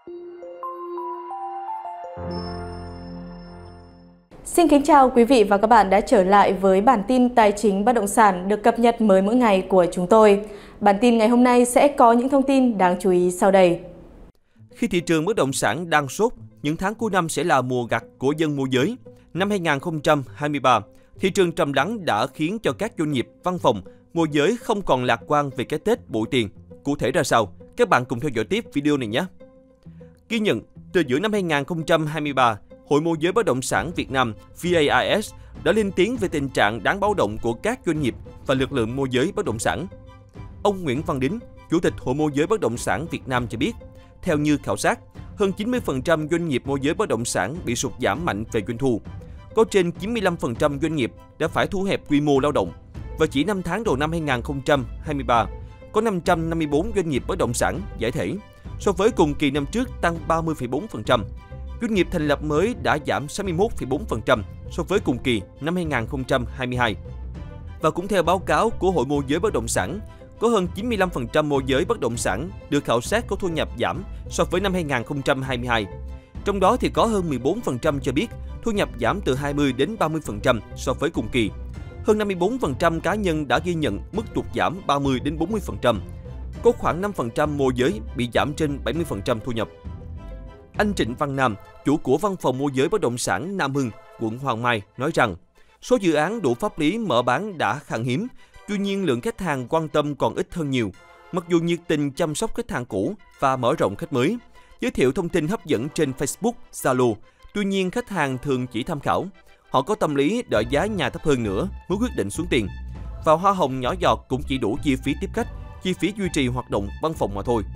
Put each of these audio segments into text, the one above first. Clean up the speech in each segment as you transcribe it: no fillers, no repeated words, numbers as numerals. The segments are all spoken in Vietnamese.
Xin kính chào quý vị và các bạn đã trở lại với bản tin tài chính bất động sản được cập nhật mới mỗi ngày của chúng tôi. Bản tin ngày hôm nay sẽ có những thông tin đáng chú ý sau đây. Khi thị trường bất động sản đang sốt, những tháng cuối năm sẽ là mùa gặt của dân môi giới. Năm 2023, thị trường trầm lắng đã khiến cho các doanh nghiệp, văn phòng, môi giới không còn lạc quan về cái Tết bội tiền. Cụ thể ra sao? Các bạn cùng theo dõi tiếp video này nhé! Ghi nhận, từ giữa năm 2023, Hội Môi giới Bất động sản Việt Nam VAIS đã lên tiếng về tình trạng đáng báo động của các doanh nghiệp và lực lượng môi giới bất động sản. Ông Nguyễn Văn Đính, Chủ tịch Hội Môi giới Bất động sản Việt Nam cho biết, theo như khảo sát, hơn 90% doanh nghiệp môi giới bất động sản bị sụt giảm mạnh về doanh thu. Có trên 95% doanh nghiệp đã phải thu hẹp quy mô lao động. Và chỉ 5 tháng đầu năm 2023, có 554 doanh nghiệp bất động sản giải thể, so với cùng kỳ năm trước tăng 30,4%. Doanh nghiệp thành lập mới đã giảm 61,4% so với cùng kỳ năm 2022. Và cũng theo báo cáo của Hội Môi giới Bất động sản, có hơn 95% môi giới bất động sản được khảo sát có thu nhập giảm so với năm 2022. Trong đó thì có hơn 14% cho biết thu nhập giảm từ 20 đến 30% so với cùng kỳ. Hơn 54% cá nhân đã ghi nhận mức tụt giảm 30 đến 40%. Có khoảng 5% môi giới bị giảm trên 70% thu nhập. Anh Trịnh Văn Nam, chủ của văn phòng môi giới bất động sản Nam Hưng, quận Hoàng Mai nói rằng, số dự án đủ pháp lý mở bán đã khan hiếm, tuy nhiên lượng khách hàng quan tâm còn ít hơn nhiều. Mặc dù nhiệt tình chăm sóc khách hàng cũ và mở rộng khách mới, giới thiệu thông tin hấp dẫn trên Facebook, Zalo, tuy nhiên khách hàng thường chỉ tham khảo. Họ có tâm lý đợi giá nhà thấp hơn nữa mới quyết định xuống tiền. Và hoa hồng nhỏ giọt cũng chỉ đủ chi phí tiếp khách, chi phí duy trì hoạt động văn phòng mà thôi.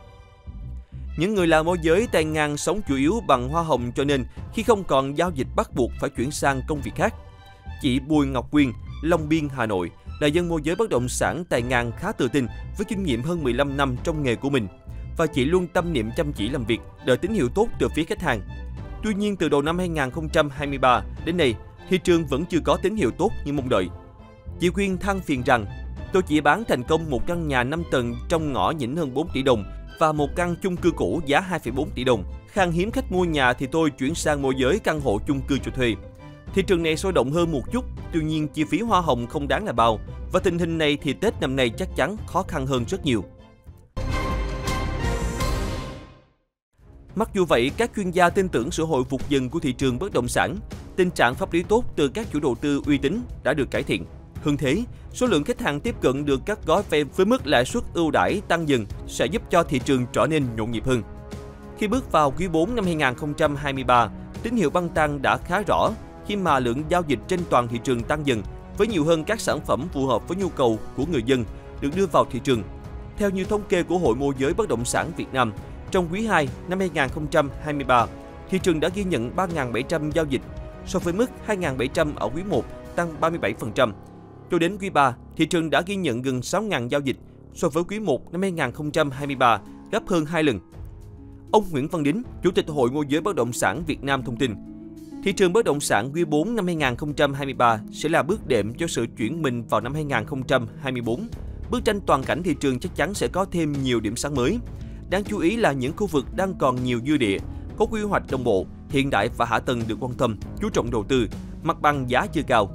Những người làm môi giới tay ngang sống chủ yếu bằng hoa hồng cho nên khi không còn giao dịch bắt buộc phải chuyển sang công việc khác. Chị Bùi Ngọc Quyên, Long Biên, Hà Nội là dân môi giới bất động sản tay ngang khá tự tin với kinh nghiệm hơn 15 năm trong nghề của mình. Và chị luôn tâm niệm chăm chỉ làm việc, đợi tín hiệu tốt từ phía khách hàng. Tuy nhiên từ đầu năm 2023 đến nay, thị trường vẫn chưa có tín hiệu tốt như mong đợi. Chị Quyên than phiền rằng, tôi chỉ bán thành công một căn nhà 5 tầng trong ngõ nhỉnh hơn 4 tỷ đồng và một căn chung cư cũ giá 2,4 tỷ đồng. Khan hiếm khách mua nhà thì tôi chuyển sang môi giới căn hộ chung cư cho thuê. Thị trường này sôi động hơn một chút, tuy nhiên chi phí hoa hồng không đáng là bao. Và tình hình này thì Tết năm nay chắc chắn khó khăn hơn rất nhiều. Mặc dù vậy, các chuyên gia tin tưởng sự hồi phục dần của thị trường bất động sản, tình trạng pháp lý tốt từ các chủ đầu tư uy tín đã được cải thiện. Hơn thế, số lượng khách hàng tiếp cận được các gói vay với mức lãi suất ưu đãi tăng dần sẽ giúp cho thị trường trở nên nhộn nhịp hơn. Khi bước vào quý 4 năm 2023, tín hiệu băng tăng đã khá rõ khi mà lượng giao dịch trên toàn thị trường tăng dần với nhiều hơn các sản phẩm phù hợp với nhu cầu của người dân được đưa vào thị trường. Theo như thống kê của Hội Môi giới Bất động sản Việt Nam, trong quý 2 năm 2023, thị trường đã ghi nhận 3.700 giao dịch, so với mức 2.700 ở quý 1, tăng 37%. Cho đến quý 3, thị trường đã ghi nhận gần 6.000 giao dịch, so với quý 1 năm 2023, gấp hơn 2 lần. Ông Nguyễn Văn Đính, Chủ tịch Hội Môi giới Bất động sản Việt Nam thông tin, thị trường bất động sản quý 4 năm 2023 sẽ là bước đệm cho sự chuyển mình vào năm 2024. Bức tranh toàn cảnh thị trường chắc chắn sẽ có thêm nhiều điểm sáng mới. Đáng chú ý là những khu vực đang còn nhiều dư địa, có quy hoạch đồng bộ, hiện đại và hạ tầng được quan tâm, chú trọng đầu tư, mặt bằng giá chưa cao.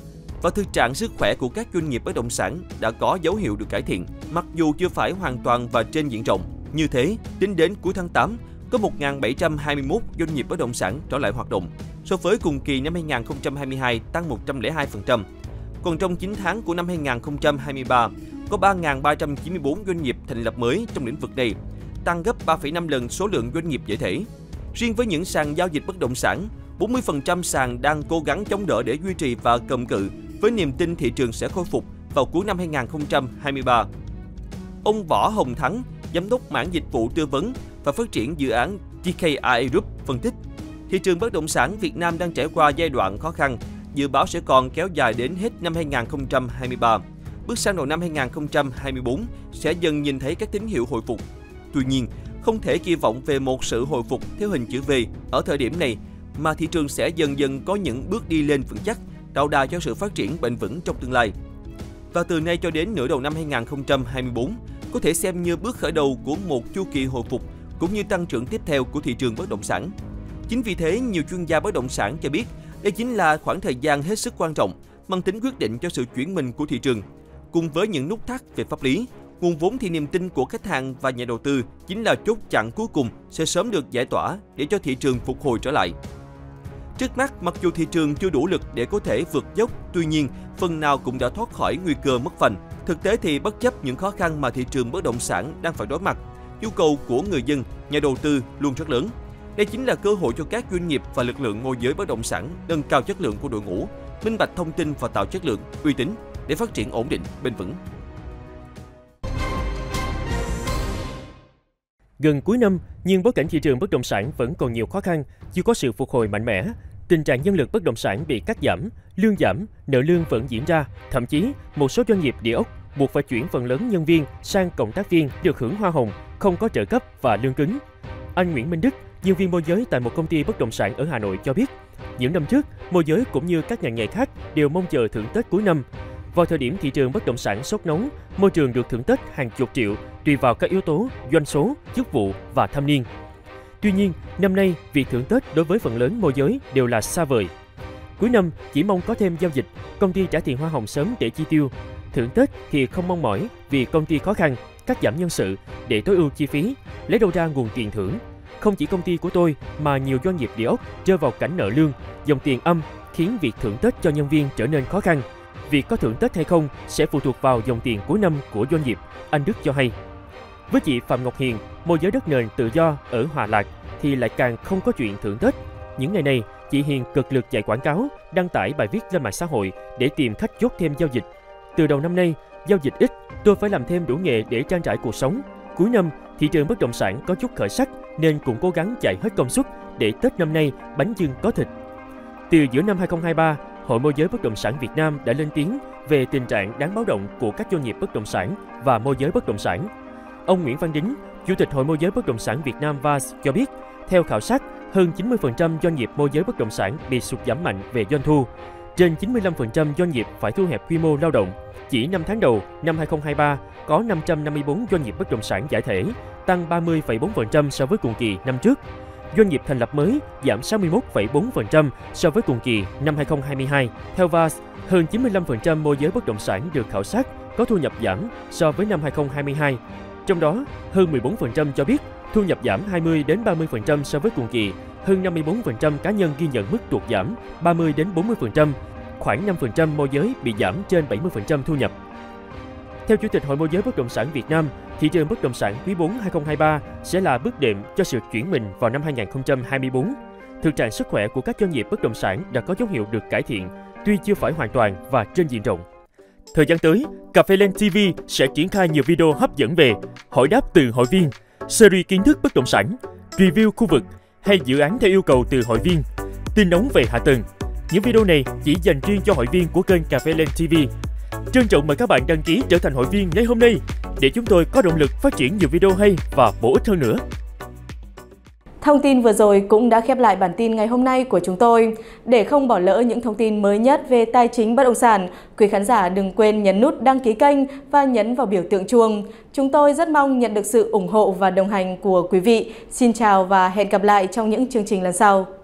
Và thực trạng sức khỏe của các doanh nghiệp bất động sản đã có dấu hiệu được cải thiện, mặc dù chưa phải hoàn toàn và trên diện rộng. Như thế, tính đến cuối tháng 8, có 1.721 doanh nghiệp bất động sản trở lại hoạt động, so với cùng kỳ năm 2022 tăng 102%. Còn trong 9 tháng của năm 2023, có 3.394 doanh nghiệp thành lập mới trong lĩnh vực này, tăng gấp 3,5 lần số lượng doanh nghiệp giải thể. Riêng với những sàn giao dịch bất động sản, 40% sàn đang cố gắng chống đỡ để duy trì và cầm cự với niềm tin thị trường sẽ khôi phục vào cuối năm 2023. Ông Võ Hồng Thắng, Giám đốc mảng dịch vụ tư vấn và phát triển dự án TKI Group phân tích, thị trường bất động sản Việt Nam đang trải qua giai đoạn khó khăn, dự báo sẽ còn kéo dài đến hết năm 2023. Bước sang đầu năm 2024 sẽ dần nhìn thấy các tín hiệu hồi phục. Tuy nhiên, không thể kỳ vọng về một sự hồi phục theo hình chữ V ở thời điểm này, mà thị trường sẽ dần dần có những bước đi lên vững chắc, tạo đà cho sự phát triển bền vững trong tương lai. Và từ nay cho đến nửa đầu năm 2024, có thể xem như bước khởi đầu của một chu kỳ hồi phục cũng như tăng trưởng tiếp theo của thị trường bất động sản. Chính vì thế, nhiều chuyên gia bất động sản cho biết đây chính là khoảng thời gian hết sức quan trọng, mang tính quyết định cho sự chuyển mình của thị trường. Cùng với những nút thắt về pháp lý, nguồn vốn thì niềm tin của khách hàng và nhà đầu tư chính là chốt chặn cuối cùng sẽ sớm được giải tỏa để cho thị trường phục hồi trở lại. Trước mắt, mặc dù thị trường chưa đủ lực để có thể vượt dốc, tuy nhiên, phần nào cũng đã thoát khỏi nguy cơ mất phanh. Thực tế thì bất chấp những khó khăn mà thị trường bất động sản đang phải đối mặt, nhu cầu của người dân, nhà đầu tư luôn rất lớn. Đây chính là cơ hội cho các doanh nghiệp và lực lượng môi giới bất động sản nâng cao chất lượng của đội ngũ, minh bạch thông tin và tạo chất lượng, uy tín để phát triển ổn định, bền vững. Gần cuối năm, nhưng bối cảnh thị trường bất động sản vẫn còn nhiều khó khăn, chưa có sự phục hồi mạnh mẽ. Tình trạng nhân lực bất động sản bị cắt giảm, lương giảm, nợ lương vẫn diễn ra. Thậm chí, một số doanh nghiệp địa ốc buộc phải chuyển phần lớn nhân viên sang cộng tác viên được hưởng hoa hồng, không có trợ cấp và lương cứng. Anh Nguyễn Minh Đức, nhân viên môi giới tại một công ty bất động sản ở Hà Nội cho biết, những năm trước, môi giới cũng như các ngành nghề khác đều mong chờ thưởng Tết cuối năm. Vào thời điểm thị trường bất động sản sốt nóng, môi trường được thưởng Tết hàng chục triệu tùy vào các yếu tố doanh số, chức vụ và thâm niên. Tuy nhiên, năm nay, việc thưởng Tết đối với phần lớn môi giới đều là xa vời. Cuối năm chỉ mong có thêm giao dịch, công ty trả tiền hoa hồng sớm để chi tiêu. Thưởng Tết thì không mong mỏi vì công ty khó khăn, cắt giảm nhân sự để tối ưu chi phí, lấy đâu ra nguồn tiền thưởng. Không chỉ công ty của tôi mà nhiều doanh nghiệp địa ốc rơi vào cảnh nợ lương, dòng tiền âm khiến việc thưởng Tết cho nhân viên trở nên khó khăn. Việc có thưởng Tết hay không sẽ phụ thuộc vào dòng tiền cuối năm của doanh nghiệp, anh Đức cho hay. Với chị Phạm Ngọc Hiền, môi giới đất nền tự do ở Hòa Lạc thì lại càng không có chuyện thưởng Tết. Những ngày này, chị Hiền cực lực chạy quảng cáo, đăng tải bài viết lên mạng xã hội để tìm khách chốt thêm giao dịch. Từ đầu năm nay, giao dịch ít, tôi phải làm thêm đủ nghề để trang trải cuộc sống. Cuối năm, thị trường bất động sản có chút khởi sắc nên cũng cố gắng chạy hết công suất để Tết năm nay bánh chưng có thịt. Từ giữa năm 2023, Hội Môi giới Bất động sản Việt Nam đã lên tiếng về tình trạng đáng báo động của các doanh nghiệp bất động sản và môi giới bất động sản. Ông Nguyễn Văn Đính, Chủ tịch Hội Môi giới Bất động sản Việt Nam VAS cho biết, theo khảo sát, hơn 90% doanh nghiệp môi giới bất động sản bị sụt giảm mạnh về doanh thu. Trên 95% doanh nghiệp phải thu hẹp quy mô lao động. Chỉ 5 tháng đầu năm 2023, có 554 doanh nghiệp bất động sản giải thể, tăng 30,4% so với cùng kỳ năm trước. Doanh nghiệp thành lập mới giảm 61,4% so với cùng kỳ năm 2022. Theo VAS, hơn 95% môi giới bất động sản được khảo sát có thu nhập giảm so với năm 2022. Trong đó, hơn 14% cho biết thu nhập giảm 20-30% so với cùng kỳ, hơn 54% cá nhân ghi nhận mức tụt giảm 30-40%, khoảng 5% môi giới bị giảm trên 70% thu nhập. Theo Chủ tịch Hội Môi giới Bất động sản Việt Nam, thị trường bất động sản quý 4 2023 sẽ là bước đệm cho sự chuyển mình vào năm 2024. Thực trạng sức khỏe của các doanh nghiệp bất động sản đã có dấu hiệu được cải thiện, tuy chưa phải hoàn toàn và trên diện rộng. Thời gian tới, Cà phê Lên TV sẽ triển khai nhiều video hấp dẫn về hỏi đáp từ hội viên, series kiến thức bất động sản, review khu vực hay dự án theo yêu cầu từ hội viên, tin nóng về hạ tầng. Những video này chỉ dành riêng cho hội viên của kênh Cà phê Lên TV. Trân trọng mời các bạn đăng ký trở thành hội viên ngay hôm nay để chúng tôi có động lực phát triển nhiều video hay và bổ ích hơn nữa. Thông tin vừa rồi cũng đã khép lại bản tin ngày hôm nay của chúng tôi. Để không bỏ lỡ những thông tin mới nhất về tài chính bất động sản, quý khán giả đừng quên nhấn nút đăng ký kênh và nhấn vào biểu tượng chuông. Chúng tôi rất mong nhận được sự ủng hộ và đồng hành của quý vị. Xin chào và hẹn gặp lại trong những chương trình lần sau.